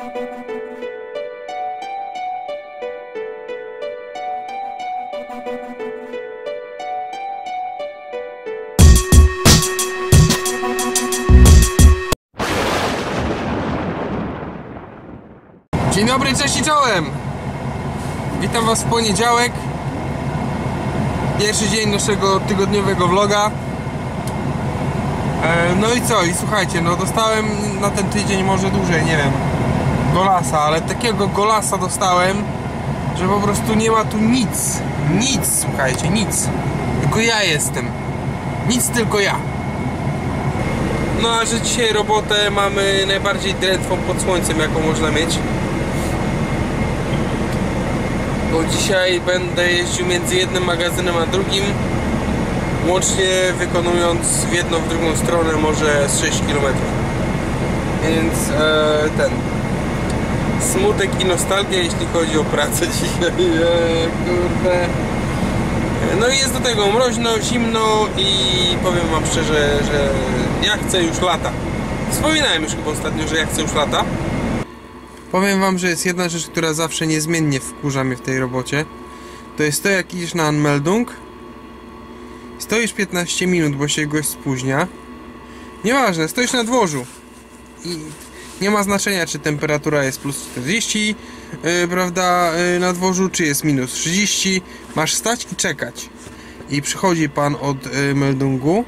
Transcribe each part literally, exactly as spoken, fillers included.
Dzień dobry, cześć i czołem! Witam was w poniedziałek. Pierwszy dzień naszego tygodniowego vloga. e, No i co? I słuchajcie, no dostałem na ten tydzień, może dłużej, nie wiem, golasa, ale takiego golasa dostałem, że po prostu nie ma tu nic. Nic, słuchajcie, nic. Tylko ja jestem. Nic, tylko ja. No a że dzisiaj robotę mamy najbardziej drętwą pod słońcem, jaką można mieć. Bo dzisiaj będę jeździł między jednym magazynem a drugim, łącznie wykonując w jedną, w drugą stronę może z sześć kilometrów. Więc e, ten smutek i nostalgia, jeśli chodzi o pracę dzisiaj. E, kurde. No i jest do tego mroźno, zimno i powiem wam szczerze, że ja chcę już lata. Wspominałem już chyba ostatnio, że ja chcę już lata. Powiem wam, że jest jedna rzecz, która zawsze niezmiennie wkurza mnie w tej robocie. To jest to, jak idziesz na Anmeldung, stoisz piętnaście minut, bo się gość spóźnia. Nieważne, stoisz na dworzu i nie ma znaczenia, czy temperatura jest plus czterdzieści, yy, prawda, yy, na dworzu, czy jest minus trzydzieści. Masz stać i czekać. I przychodzi pan od yy, meldungu.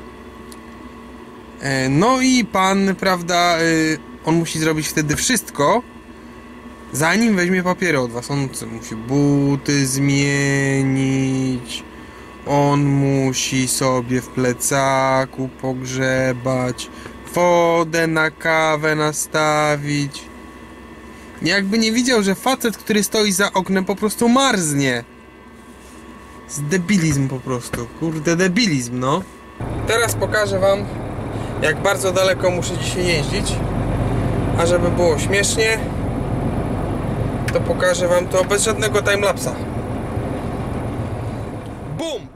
Yy, no i pan, prawda, yy, on musi zrobić wtedy wszystko, zanim weźmie papiery od was. On musi buty zmienić, on musi sobie w plecaku pogrzebać, wodę na kawę nastawić. Jakby nie widział, że facet, który stoi za oknem, po prostu marznie. Z debilizm po prostu. Kurde, debilizm, no. Teraz pokażę wam, jak bardzo daleko muszę dzisiaj jeździć. A żeby było śmiesznie, to pokażę wam to bez żadnego timelapsa. Bum!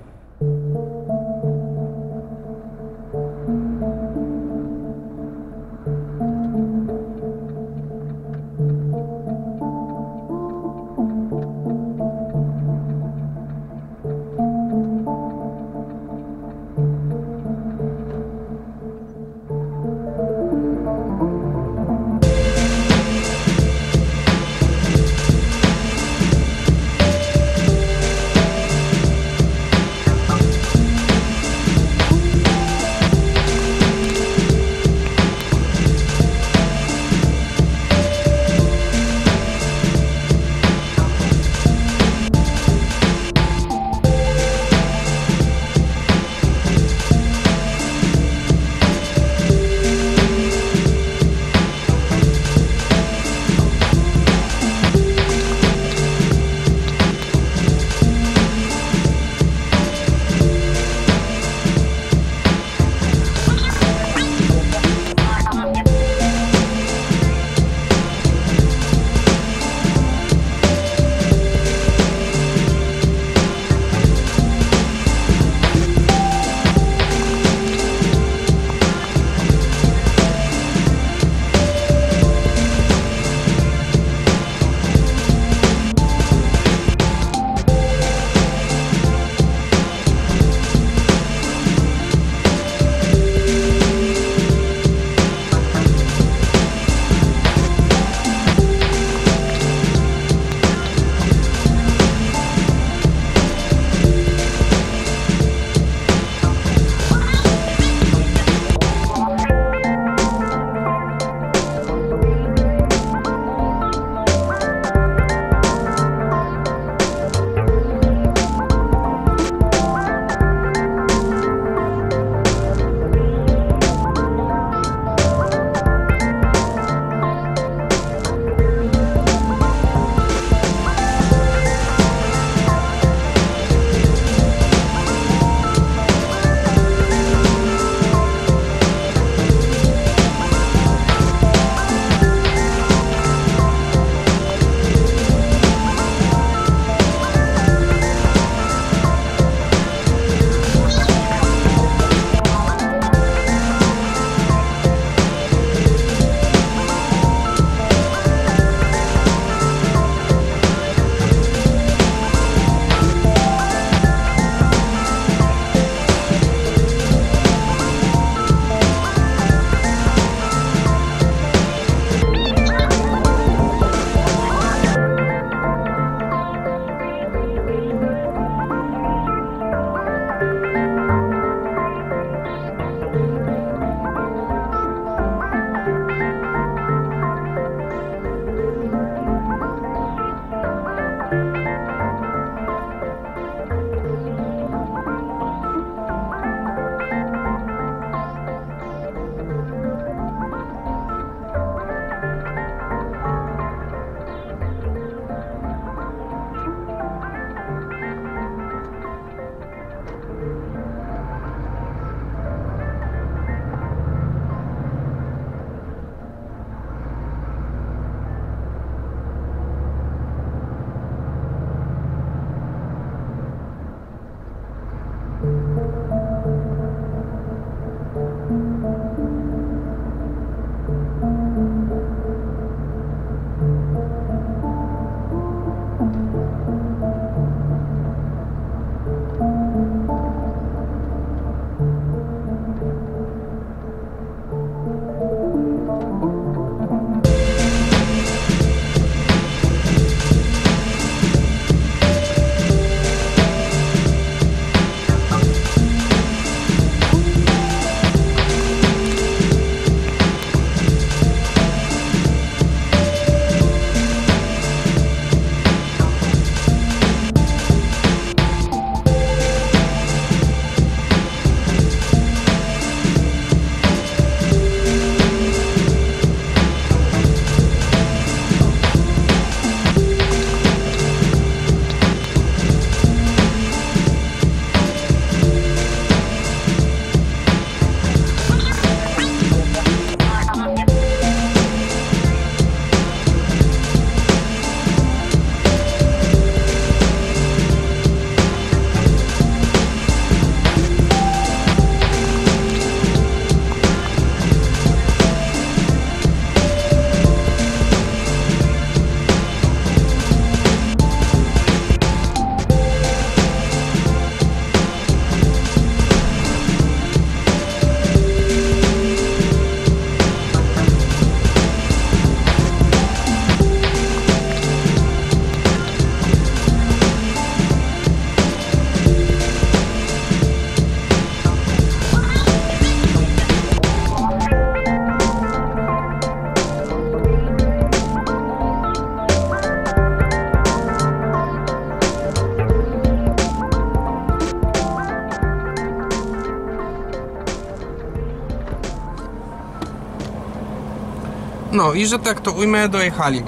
No i że tak to ujmę, dojechali.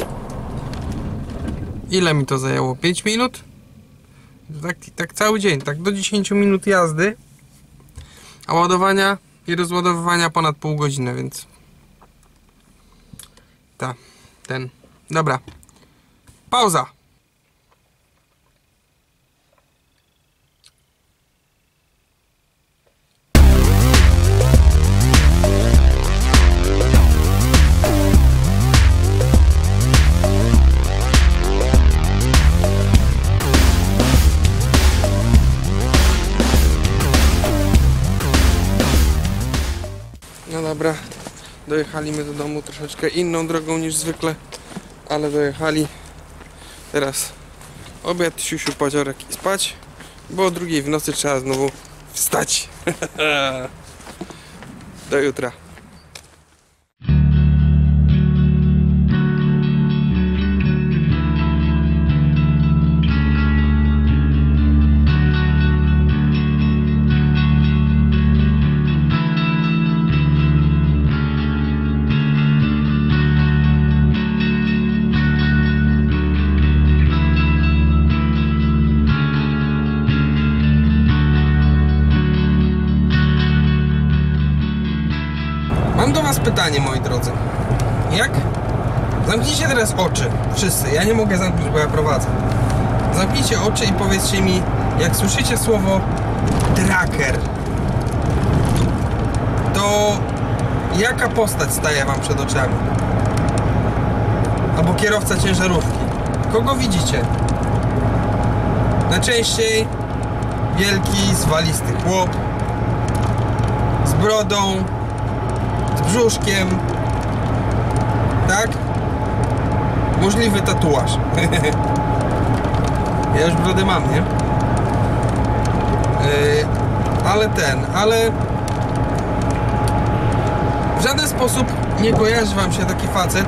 Ile mi to zajęło? pięć minut? Tak, tak cały dzień, tak do dziesięciu minut jazdy. A ładowania i rozładowywania ponad pół godziny, więc... Ta, ten. Dobra. Pauza. No dobra, dojechaliśmy do domu troszeczkę inną drogą niż zwykle, ale dojechali. Teraz obiad, siusiu, paciorek i spać, bo o drugiej w nocy trzeba znowu wstać. Do jutra. Mam do was pytanie, moi drodzy. Jak? Zamknijcie teraz oczy. Wszyscy. Ja nie mogę zamknąć, bo ja prowadzę. Zamknijcie oczy i powiedzcie mi, jak słyszycie słowo tracker, to jaka postać staje wam przed oczami? Albo kierowca ciężarówki. Kogo widzicie? Najczęściej wielki, zwalisty chłop z brodą, z brzuszkiem, tak? Możliwy tatuaż. Ja już brodę mam, nie? Yy, ale ten, ale w żaden sposób nie kojarzy wam się taki facet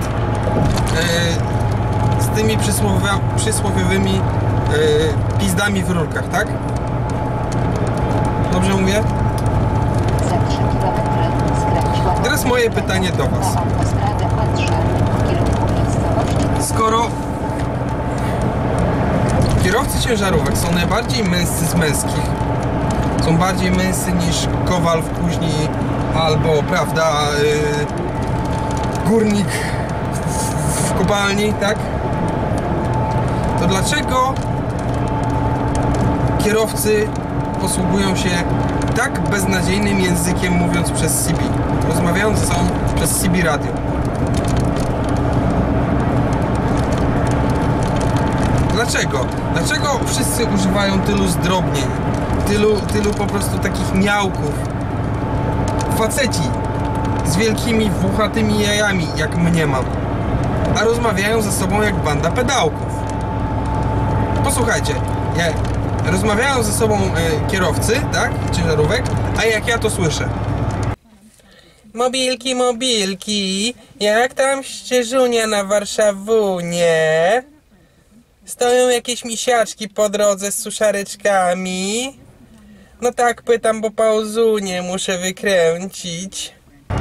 yy, z tymi przysłowia, przysłowiowymi yy, pizdami w rurkach, tak? Dobrze mówię? Teraz moje pytanie do was. Skoro kierowcy ciężarówek są najbardziej męscy z męskich, są bardziej męscy niż kowal w kuźni albo, prawda, yy, górnik w, w, w kopalni, tak? To dlaczego kierowcy posługują się tak beznadziejnym językiem, mówiąc przez C B, rozmawiając są przez C B radio? Dlaczego? Dlaczego wszyscy używają tylu zdrobnień, tylu, tylu po prostu takich miałków? Faceci z wielkimi, włochatymi jajami, jak mnie mam, a rozmawiają ze sobą jak banda pedałków. Posłuchajcie, ja, rozmawiają ze sobą y, kierowcy, tak, ciężarówek, a jak ja to słyszę: mobilki, mobilki, jak tam ścieżunia na Warszawunie? Stoją jakieś misiaczki po drodze z suszareczkami? No tak pytam, bo pauzunie muszę wykręcić.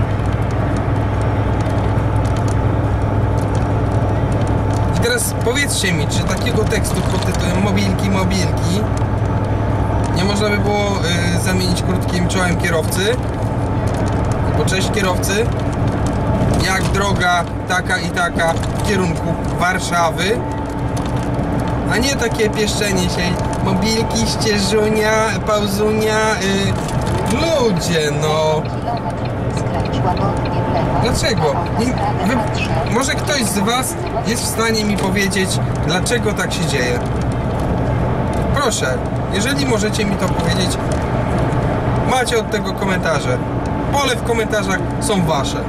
I teraz powiedzcie mi, czy takiego tekstu pod tytułem mobilki, mobilki nie można by było y, zamienić krótkim czołem kierowcy? Bo cześć kierowcy, jak droga taka i taka w kierunku Warszawy? A nie takie pieszczenie się, mobilki, ścieżunia, pauzunia, yy, ludzie, no. Dlaczego? Nie, wy, może ktoś z was jest w stanie mi powiedzieć, dlaczego tak się dzieje? Proszę, jeżeli możecie mi to powiedzieć, macie od tego komentarze. Pole w komentarzach są wasze.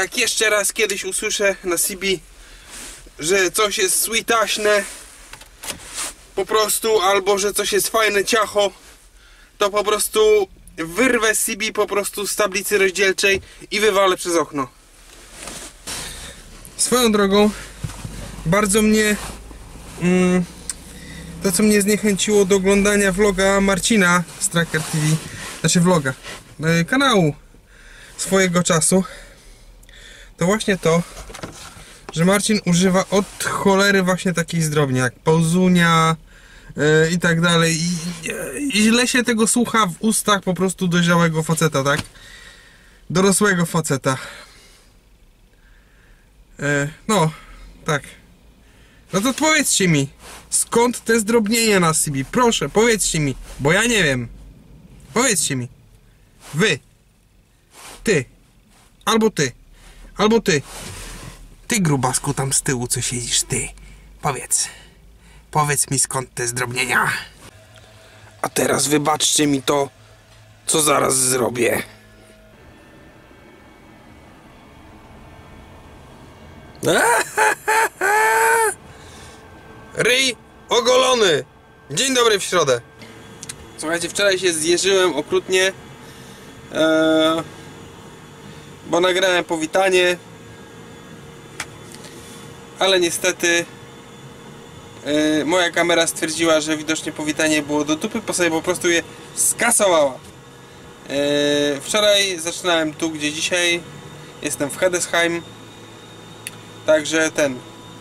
jak jeszcze raz kiedyś usłyszę na C B, że coś jest sweetaśne po prostu, albo że coś jest fajne ciacho, to po prostu wyrwę C B po prostu z tablicy rozdzielczej i wywalę przez okno. Swoją drogą, bardzo mnie mm, to co mnie zniechęciło do oglądania vloga Marcina z Tracker T V, znaczy vloga, yy, kanału swojego czasu, to właśnie to, że Marcin używa od cholery właśnie takiej zdrobni jak pauzunia yy, i tak dalej i, i źle się tego słucha w ustach po prostu dojrzałego faceta, tak? Dorosłego faceta. Yy, no, tak. No to powiedzcie mi, skąd te zdrobnienia na C B? Proszę, powiedzcie mi, bo ja nie wiem. Powiedzcie mi. Wy. Ty. Albo ty. Albo ty. Ty, grubasku, tam z tyłu, co siedzisz, ty. Powiedz. Powiedz mi, skąd te zdrobnienia. A teraz wybaczcie mi to, co zaraz zrobię. Ryj ogolony. Dzień dobry w środę. Słuchajcie, wczoraj się zjeżyłem okrutnie, ee, bo nagrałem powitanie, ale niestety e, moja kamera stwierdziła, że widocznie powitanie było do dupy, po sobie po prostu je skasowała. E, wczoraj zaczynałem tu, gdzie dzisiaj jestem w Hedesheim, także ten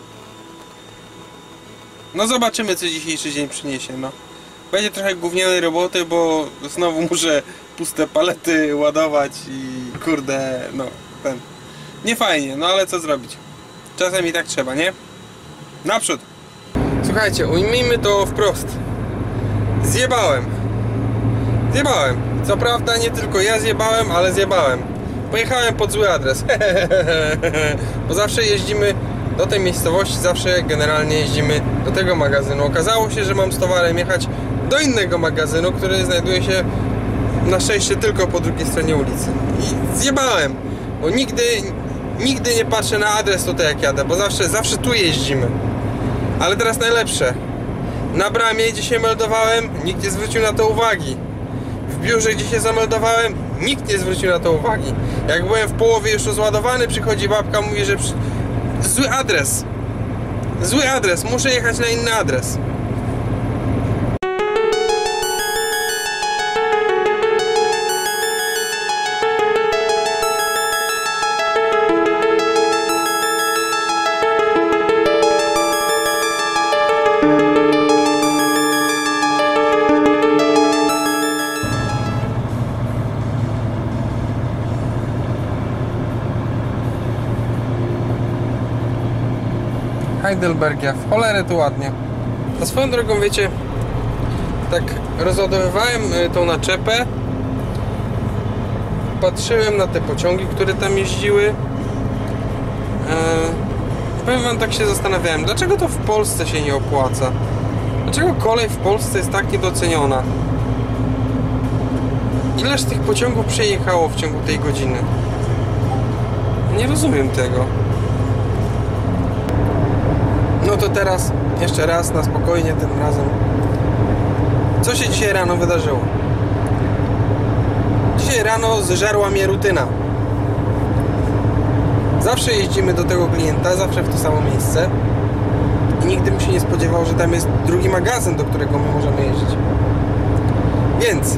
no zobaczymy, co dzisiejszy dzień przyniesie. No, będzie trochę gównianej roboty, bo znowu muszę puste palety ładować i kurde, no ten nie fajnie, no ale co zrobić, czasem i tak trzeba, nie? Naprzód. Słuchajcie, ujmijmy to wprost. Zjebałem. Zjebałem. Co prawda nie tylko ja zjebałem, ale zjebałem. Pojechałem pod zły adres. Bo zawsze jeździmy do tej miejscowości, zawsze generalnie jeździmy do tego magazynu. Okazało się, że mam z towarem jechać do innego magazynu, który znajduje się na szczęście tylko po drugiej stronie ulicy. I zjebałem, bo nigdy, nigdy nie patrzę na adres tutaj jak jadę, bo zawsze, zawsze tu jeździmy. Ale teraz najlepsze. Na bramie, gdzie się meldowałem, nikt nie zwrócił na to uwagi. W biurze, gdzie się zameldowałem, nikt nie zwrócił na to uwagi. Jak byłem w połowie już rozładowany, przychodzi babka, mówi, że przy... zły adres. Zły adres, muszę jechać na inny adres. Heidelbergia, w cholerę tu ładnie. A swoją drogą, wiecie, tak rozładowywałem tą naczepę, patrzyłem na te pociągi, które tam jeździły. Eee, powiem wam, tak się zastanawiałem, dlaczego to w Polsce się nie opłaca? Dlaczego kolej w Polsce jest tak niedoceniona? Ileż tych pociągów przejechało w ciągu tej godziny? Nie rozumiem tego. No to teraz jeszcze raz, na spokojnie tym razem. Co się dzisiaj rano wydarzyło? Dzisiaj rano zżarła mnie rutyna. Zawsze jeździmy do tego klienta, zawsze w to samo miejsce. I nigdy bym się nie spodziewał, że tam jest drugi magazyn, do którego my możemy jeździć. Więc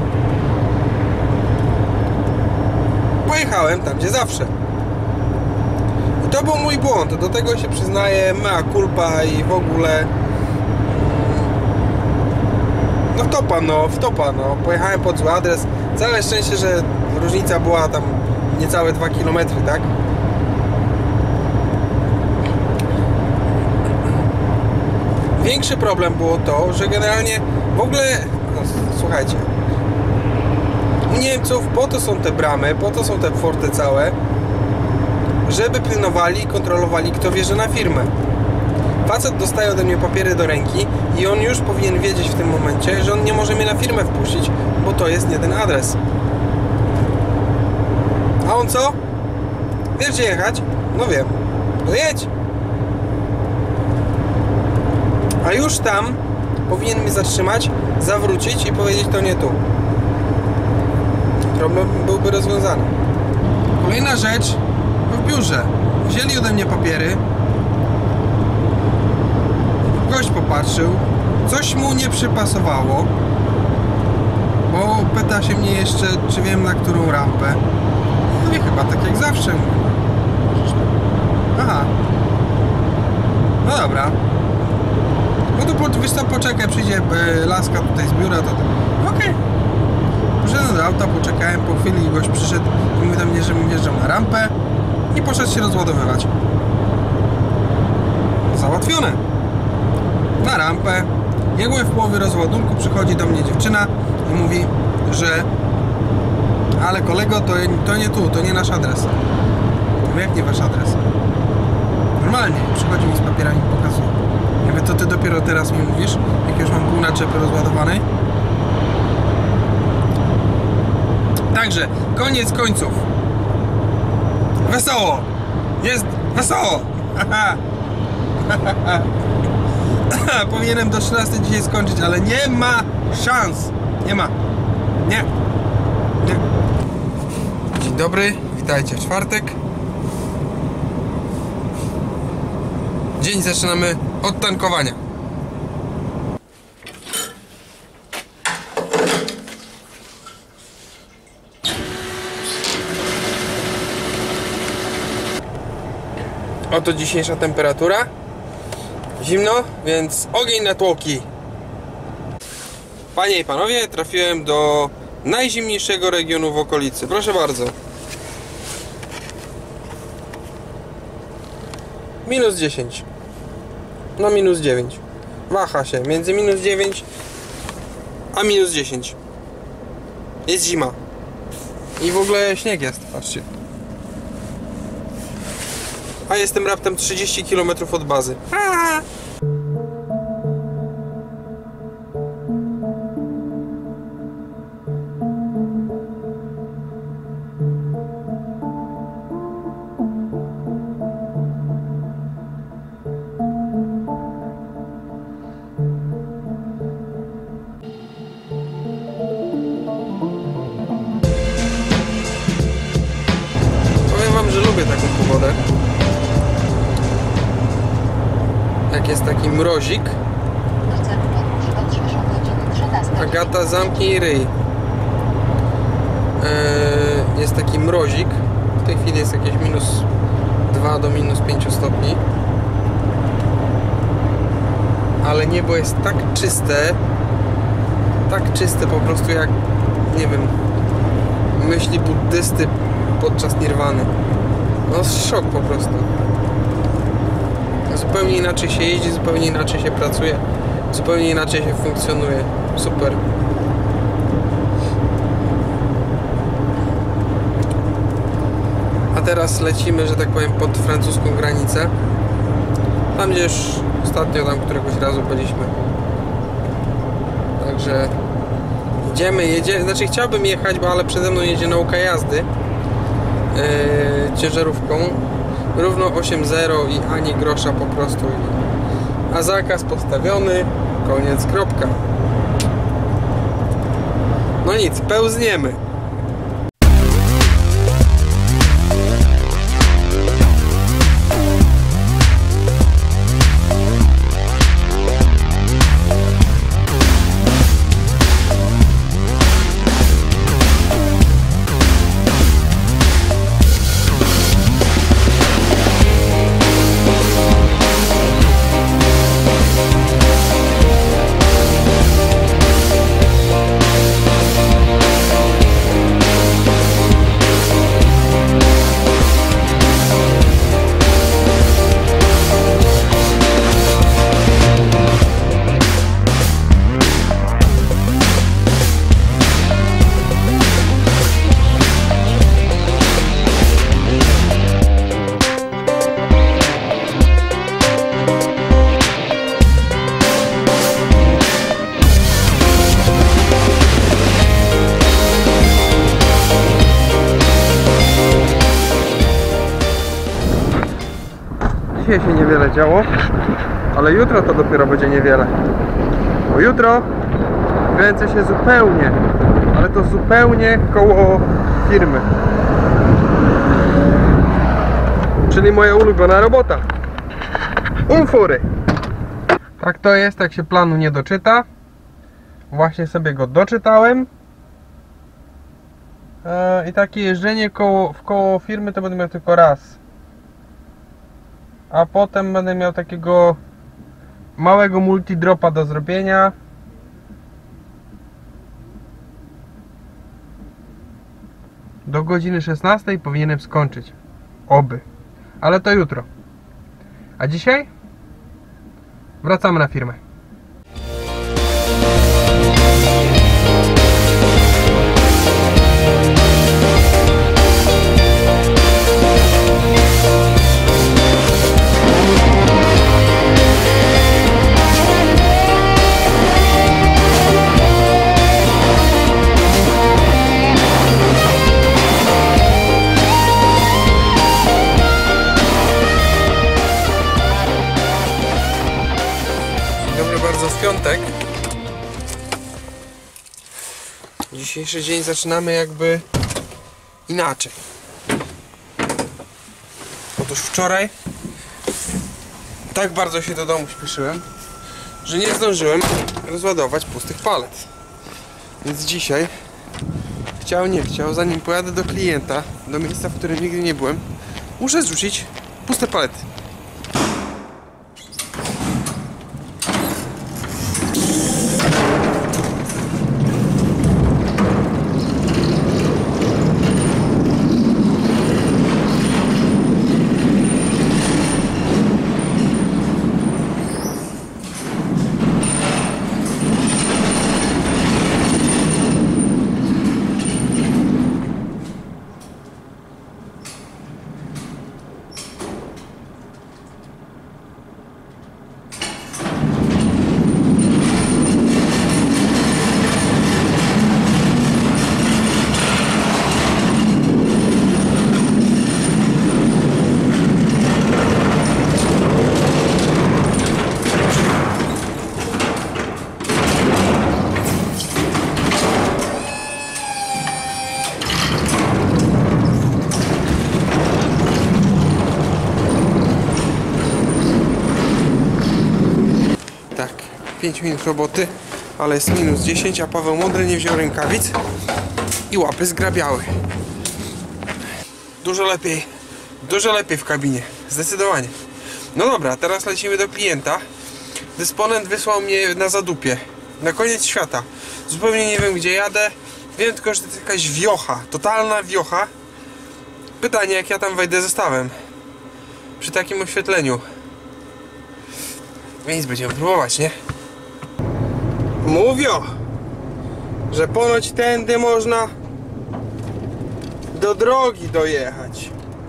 pojechałem tam, gdzie zawsze. To był mój błąd, do tego się przyznaję, mea culpa i w ogóle no wtopa, no, wtopa, no, pojechałem pod zły adres, całe szczęście, że różnica była tam niecałe dwa kilometry, tak? Większy problem było to, że generalnie w ogóle, no, słuchajcie, u Niemców po to są te bramy, po to są te forty całe, żeby pilnowali i kontrolowali, kto wjeżdża na firmę. Facet dostaje ode mnie papiery do ręki i on już powinien wiedzieć w tym momencie, że on nie może mnie na firmę wpuścić, bo to jest nie ten adres. A on co? Wiesz gdzie jechać? No wiem. No jedź. A już tam powinien mnie zatrzymać, zawrócić i powiedzieć to nie tu. Problem byłby rozwiązany. Kolejna rzecz w biurze. Wzięli ode mnie papiery. Gość popatrzył. Coś mu nie przypasowało. Bo pyta się mnie jeszcze, czy wiem na którą rampę. No i chyba tak jak zawsze. Aha. No dobra. No to po, wiesz co, poczekaj, przyjdzie e, laska tutaj z biura, to... Okej. Okay. Poszedłem do auta, poczekałem, po chwili gość przyszedł i mówi do mnie, że wjeżdżam na rampę i poszedł się rozładowywać. Załatwione. Na rampę. Jak byłem w połowie rozładunku, przychodzi do mnie dziewczyna i mówi, że ale kolego, to, to nie tu, to nie nasz adres. No jak nie wasz adres? Normalnie, przychodzi mi z papierami i pokazuje. Ja mówię, to ty dopiero teraz mi mówisz, jak już mam pół naczepy rozładowanej. Także, koniec końców. Wesoło! Jest wesoło! Powinienem do trzynastej dzisiaj skończyć, ale nie ma szans. Nie ma. Nie. Nie. Dzień dobry, witajcie w czwartek. Dzień zaczynamy od tankowania. Oto dzisiejsza temperatura. Zimno, więc ogień na tłoki. Panie i panowie, trafiłem do najzimniejszego regionu w okolicy. Proszę bardzo. minus dziesięć. No minus dziewięć. Waha się między minus dziewięć a minus dziesięć. Jest zima. I w ogóle śnieg jest, patrzcie. A jestem raptem trzydzieści kilometrów od bazy. Aaaa! Powiem wam, że lubię taką pogodę. Jak jest taki mrozik. Agata, zamknij ryj. Eee, jest taki mrozik. W tej chwili jest jakieś minus dwa do minus pięć stopni. Ale niebo jest tak czyste. Tak czyste po prostu jak, nie wiem, myśli buddysty podczas nirwany. No szok po prostu. Zupełnie inaczej się jeździ, zupełnie inaczej się pracuje, zupełnie inaczej się funkcjonuje. Super. A teraz lecimy, że tak powiem, pod francuską granicę. Tam gdzie już ostatnio tam któregoś razu byliśmy. Także idziemy, jedziemy. Znaczy chciałbym jechać, bo ale przede mną jedzie nauka jazdy yy, ciężarówką. Równo osiem zero i ani grosza po prostu. A zakaz postawiony, koniec, kropka. No nic, pełzniemy. dzisiaj się niewiele działo, ale jutro to dopiero będzie niewiele. Bo jutro kręcę się zupełnie, ale to zupełnie koło firmy. Czyli moja ulubiona robota. Umfury. Tak to jest, jak się planu nie doczyta. Właśnie sobie go doczytałem. Eee, I takie jeżdżenie koło, w koło firmy to będę miał tylko raz. A potem będę miał takiego małego multidropa do zrobienia. Do godziny szesnastej powinienem skończyć. Oby. Ale to jutro. A dzisiaj wracamy na firmę. W piątek. Dzisiejszy dzień zaczynamy jakby inaczej. Otóż wczoraj tak bardzo się do domu śpieszyłem, że nie zdążyłem rozładować pustych palet. Więc dzisiaj chciał, nie chciał, zanim pojadę do klienta, do miejsca, w którym nigdy nie byłem, muszę zrzucić puste palety. pięć minut roboty, ale jest minus dziesięć, a Paweł Mądry nie wziął rękawic i łapy zgrabiały. Dużo lepiej, dużo lepiej w kabinie, zdecydowanie. No dobra, teraz lecimy do klienta. Dysponent wysłał mnie na zadupie, na koniec świata. Zupełnie nie wiem, gdzie jadę. Wiem tylko, że to jest jakaś wiocha, totalna wiocha. Pytanie, jak ja tam wejdę zestawem przy takim oświetleniu. Więc będziemy próbować, nie? Mówią, że ponoć tędy można do drogi dojechać.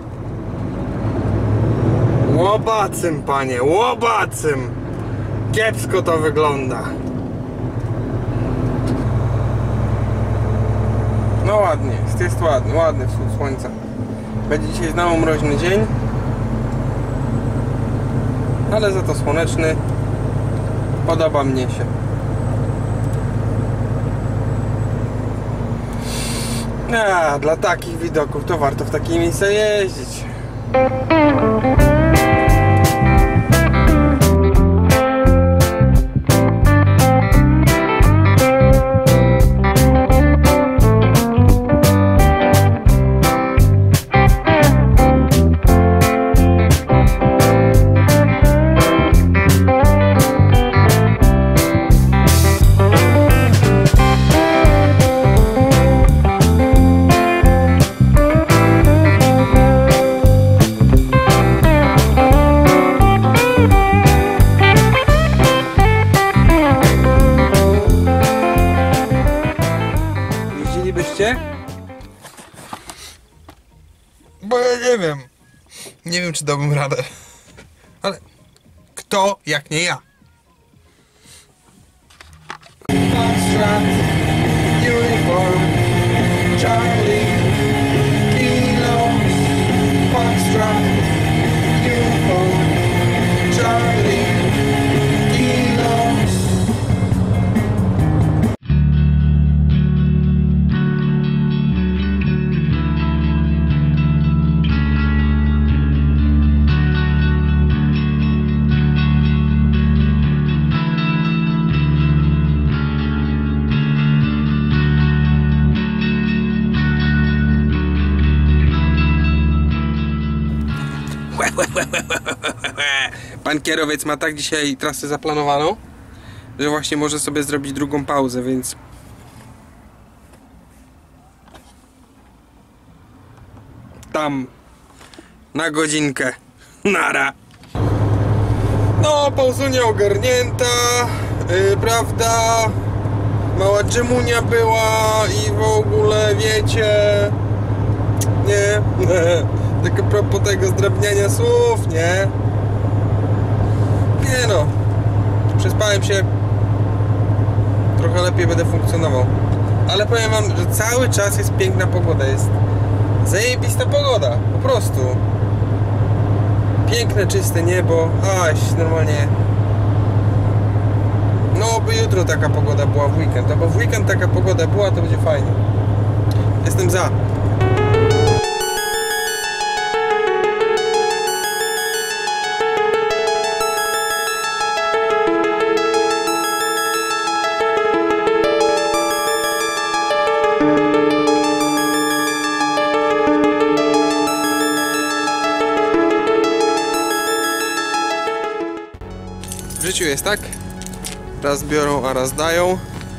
Łobacym, panie, łobacym. Kiepsko to wygląda. No ładnie, jest, jest ładny, ładny wschód słońca. Będzie dzisiaj znowu mroźny dzień, ale za to słoneczny. Podoba mnie się. A, dla takich widoków to warto w takie miejsce jeździć. Bo ja nie wiem. Nie wiem, czy dałbym radę. Ale kto jak nie ja? Pan kierowiec ma tak dzisiaj trasę zaplanowaną, że właśnie może sobie zrobić drugą pauzę, więc tam na godzinkę. Nara. No, pauzunia ogarnięta, yy, prawda? Mała dżemunia była i w ogóle wiecie, nie, tak a propos tego zdrabniania słów, nie? Nie no, przespałem się, trochę lepiej będę funkcjonował. Ale powiem wam, że cały czas jest piękna pogoda, jest zajebista pogoda, po prostu. Piękne, czyste niebo, aś normalnie. No by jutro taka pogoda była w weekend, albo w weekend taka pogoda była, to będzie fajnie. Jestem za. W życiu jest tak, raz biorą, a raz dają.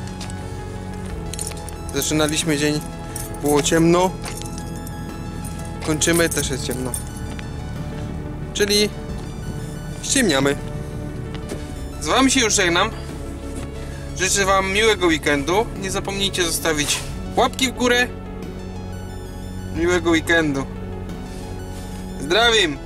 Zaczynaliśmy dzień, było ciemno, kończymy, też jest ciemno, czyli ściemniamy. Z wami się już żegnam, życzę wam miłego weekendu, nie zapomnijcie zostawić łapki w górę. Miłego weekendu, zdrowim.